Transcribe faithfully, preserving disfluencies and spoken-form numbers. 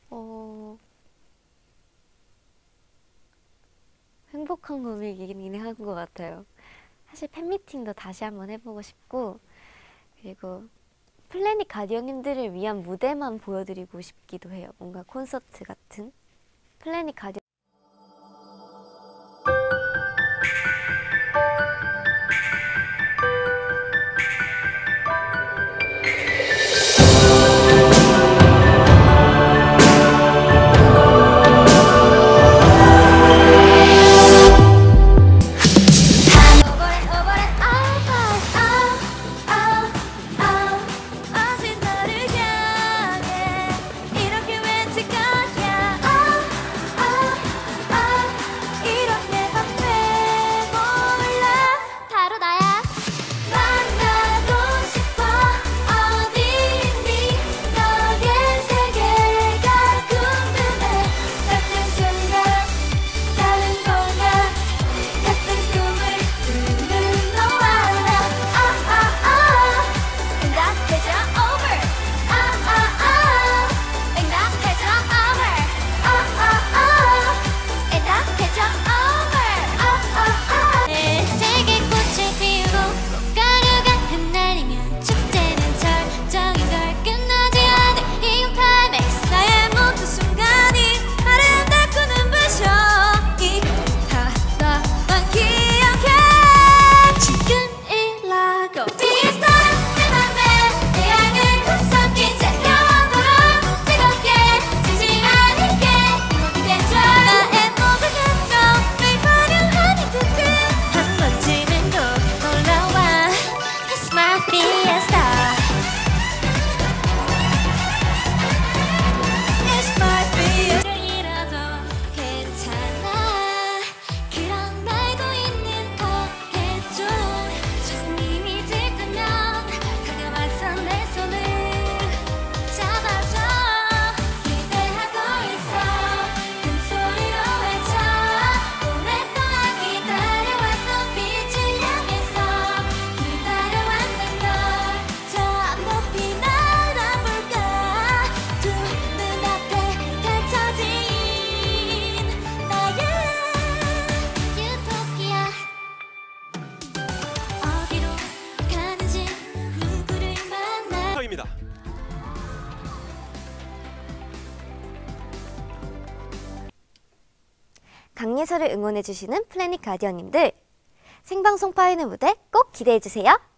어... 행복한 고민이긴 한 것 같아요. 사실 팬미팅도 다시 한번 해보고 싶고, 그리고 플래닛 가디언님들을 위한 무대만 보여드리고 싶기도 해요. 뭔가 콘서트 같은. 플래닛 가디언 입니다. 강예설을 응원해주시는 플래닛 가디언님들, 생방송 파이널 무대 꼭 기대해주세요.